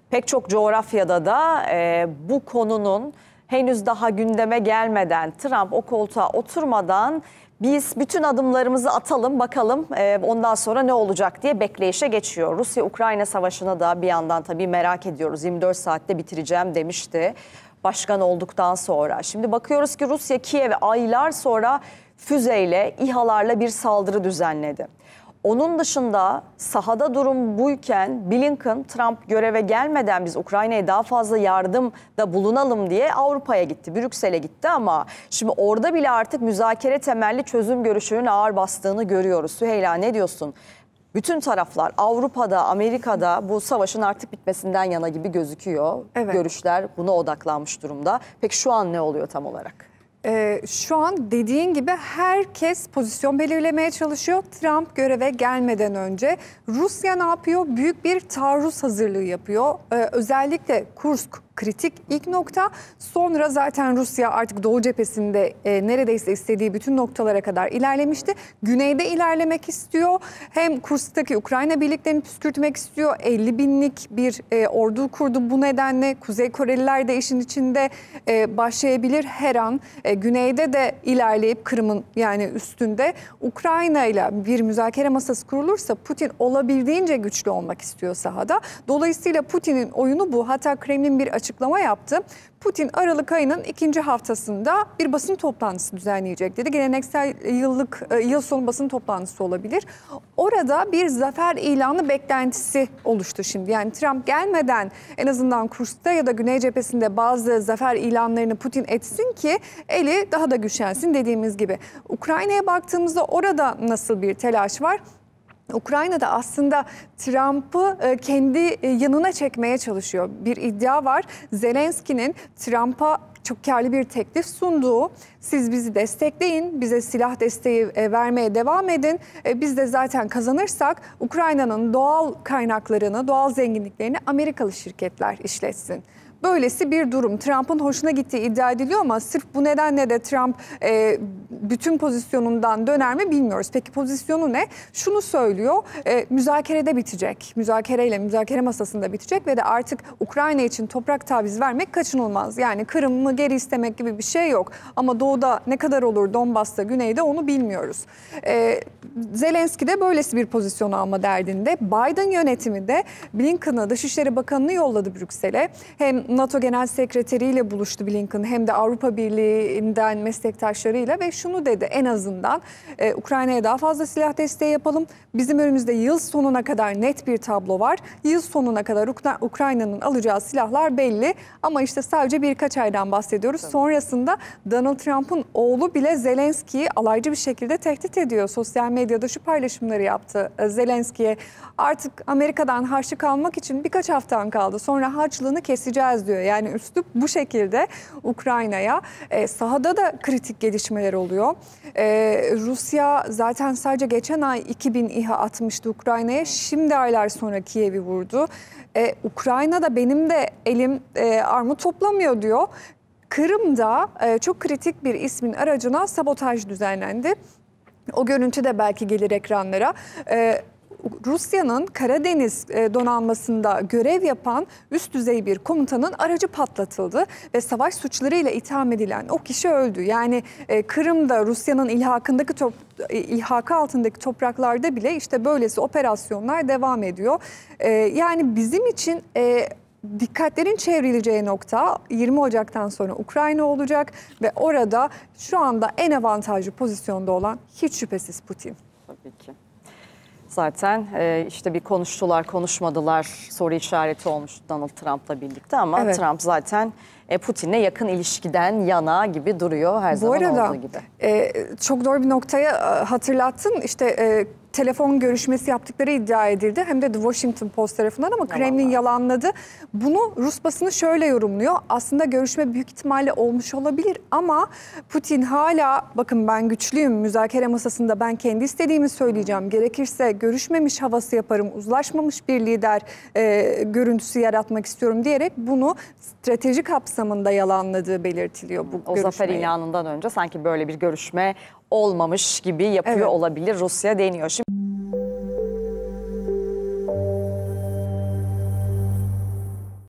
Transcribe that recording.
Pek çok coğrafyada da bu konunun henüz daha gündeme gelmeden, Trump o koltuğa oturmadan biz bütün adımlarımızı atalım bakalım ondan sonra ne olacak diye bekleyişe geçiyor. Rusya-Ukrayna savaşını da bir yandan tabii merak ediyoruz. 24 saatte bitireceğim demişti başkan olduktan sonra. Şimdi bakıyoruz ki Rusya Kiev'e aylar sonra füzeyle, İHA'larla bir saldırı düzenledi. Onun dışında sahada durum buyken Blinken, Trump göreve gelmeden biz Ukrayna'ya daha fazla yardımda bulunalım diye Avrupa'ya gitti, Brüksel'e gitti ama şimdi orada bile artık müzakere temelli çözüm görüşünün ağır bastığını görüyoruz. Süheyla ne diyorsun? Bütün taraflar Avrupa'da, Amerika'da bu savaşın artık bitmesinden yana gibi gözüküyor. Evet. Görüşler buna odaklanmış durumda. Peki şu an ne oluyor tam olarak? Şu an dediğin gibi herkes pozisyon belirlemeye çalışıyor. Trump göreve gelmeden önce Rusya ne yapıyor? Büyük bir taarruz hazırlığı yapıyor. Özellikle Kursk kritik ilk nokta. Sonra zaten Rusya artık Doğu cephesinde neredeyse istediği bütün noktalara kadar ilerlemişti. Güneyde ilerlemek istiyor. Hem Kursk'taki Ukrayna birliklerini püskürtmek istiyor. 50 binlik bir ordu kurdu. Bu nedenle Kuzey Koreliler de işin içinde başlayabilir her an. Güneyde de ilerleyip Kırım'ın yani üstünde Ukrayna ile bir müzakere masası kurulursa Putin olabildiğince güçlü olmak istiyor sahada. Dolayısıyla Putin'in oyunu bu. Hatta Kremlin bir açıklama yaptı. Putin Aralık ayının 2. haftasında bir basın toplantısı düzenleyecek dedi. Geleneksel yıl sonu basın toplantısı olabilir. Orada bir zafer ilanı beklentisi oluştu şimdi. Yani Trump gelmeden en azından Kursk'ta ya da Güney cephesinde bazı zafer ilanlarını Putin etsin ki eli daha da güçlensin dediğimiz gibi. Ukrayna'ya baktığımızda orada nasıl bir telaş var? Ukrayna'da aslında Trump'ı kendi yanına çekmeye çalışıyor. Bir iddia var. Zelenski'nin Trump'a çok karlı bir teklif sunduğu, siz bizi destekleyin, bize silah desteği vermeye devam edin. Biz de zaten kazanırsak Ukrayna'nın doğal kaynaklarını, doğal zenginliklerini Amerikalı şirketler işletsin. Böylesi bir durum. Trump'ın hoşuna gittiği iddia ediliyor ama sırf bu nedenle de Trump bütün pozisyonundan döner mi bilmiyoruz. Peki pozisyonu ne? Şunu söylüyor, müzakerede bitecek. Müzakere masasında bitecek ve de artık Ukrayna için toprak taviz vermek kaçınılmaz. Yani Kırım'ı geri istemek gibi bir şey yok. Ama doğuda ne kadar olur, Donbas'ta, güneyde onu bilmiyoruz. Zelenski de böylesi bir pozisyon alma derdinde. Biden yönetimi de Blinken'ı, Dışişleri Bakanı'nı yolladı Brüksel'e. Hem NATO Genel Sekreteri ile buluştu Blinken hem de Avrupa Birliği'nden meslektaşlarıyla ve şunu dedi: en azından Ukrayna'ya daha fazla silah desteği yapalım. Bizim önümüzde yıl sonuna kadar net bir tablo var. Yıl sonuna kadar Ukrayna'nın alacağı silahlar belli ama işte sadece birkaç aydan bahsediyoruz. Sonrasında Donald Trump'ın oğlu bile Zelenski'yi alaycı bir şekilde tehdit ediyor. Sosyal medyada şu paylaşımları yaptı Zelenski'ye: artık Amerika'dan harçlık almak için birkaç haftan kaldı. Sonra harçlığını keseceğiz diyor. Yani üslup bu şekilde Ukrayna'ya. Sahada da kritik gelişmeler oluyor. Rusya zaten sadece geçen ay 2000 İHA atmıştı Ukrayna'ya. Şimdi aylar sonra Kiev'i vurdu. Ukrayna'da benim de elim armut toplamıyor diyor. Kırım'da çok kritik bir ismin aracına sabotaj düzenlendi. O görüntü de belki gelir ekranlara. Rusya'nın Karadeniz donanmasında görev yapan üst düzey bir komutanın aracı patlatıldı ve savaş suçlarıyla itham edilen o kişi öldü. Yani Kırım'da Rusya'nın ilhakı altındaki topraklarda bile işte böylesi operasyonlar devam ediyor. Yani bizim için dikkatlerin çevrileceği nokta 20 Ocak'tan sonra Ukrayna olacak ve orada şu anda en avantajlı pozisyonda olan hiç şüphesiz Putin. Tabii ki. Zaten işte bir konuştular, konuşmadılar soru işareti olmuş Donald Trump'la birlikte ama evet. Trump zaten Putin'le yakın ilişkiden yana gibi duruyor her zaman olduğu gibi. Çok doğru bir noktaya hatırlattın. İşte telefon görüşmesi yaptıkları iddia edildi. Hem de The Washington Post tarafından ama Kremlin yalanladı. Bunu Rus basını şöyle yorumluyor: aslında görüşme büyük ihtimalle olmuş olabilir ama Putin hala bakın ben güçlüyüm, müzakere masasında ben kendi istediğimi söyleyeceğim, gerekirse görüşmemiş havası yaparım, uzlaşmamış bir lider görüntüsü yaratmak istiyorum diyerek bunu strateji kapsamında yalanladığı belirtiliyor bu görüşmeyi. O zafer ilanından önce sanki böyle bir görüşme olmamış gibi yapıyor olabilir Rusya deniyor. Şimdi